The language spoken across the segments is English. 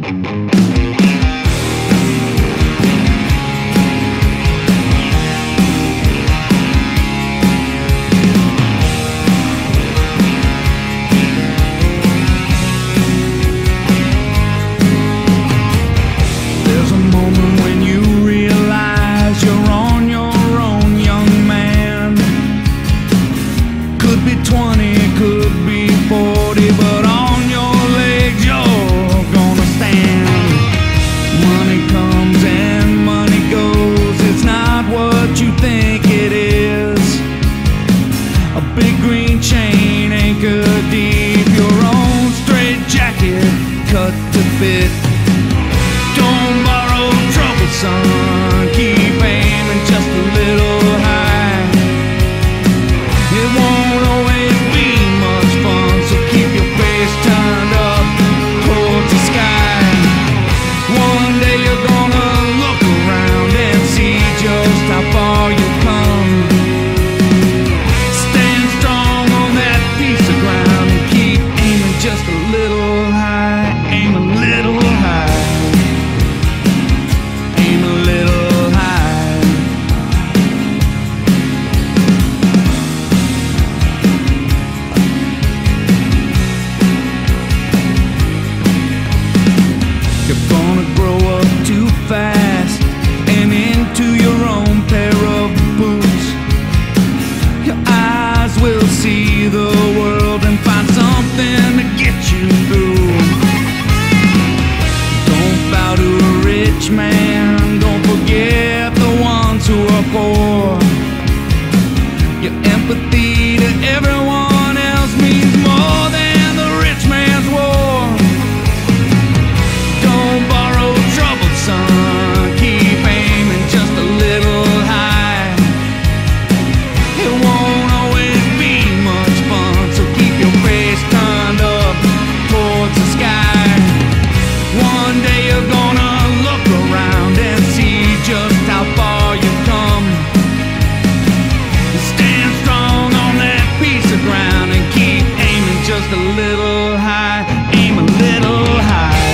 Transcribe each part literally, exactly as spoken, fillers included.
Cut to fit. Don't borrow trouble, son. Keep aiming just a little high. It won't always be much fun, so keep your face turned up towards the sky. One day you're gonna look around and see just how far you've come. Stand strong on that piece of ground and keep aiming just a little high. Aim a little high. Aim a little high. You're gonna grow up too fast and into your own pair of boots. Your eyes will see the world and find something to get you through. Man, don't forget the ones who are poor. Your empathy to everyone else means more than the rich man's war. Don't borrow trouble, son. Keep aiming just a little high. It won't always be much fun, so keep your face turned up towards the sky. One day you're gonna around and see just how far you've come. Stand strong on that piece of ground and keep aiming just a little high. Aim a little high.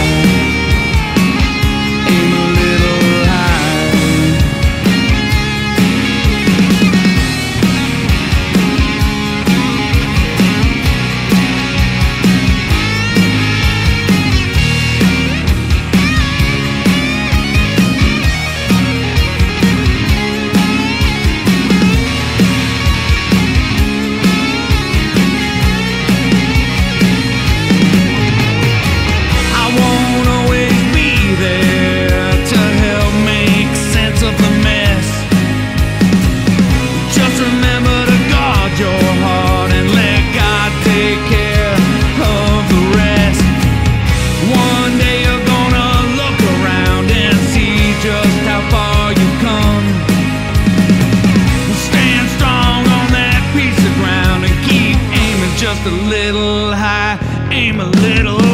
Aim a little high. Just a little high, aim a little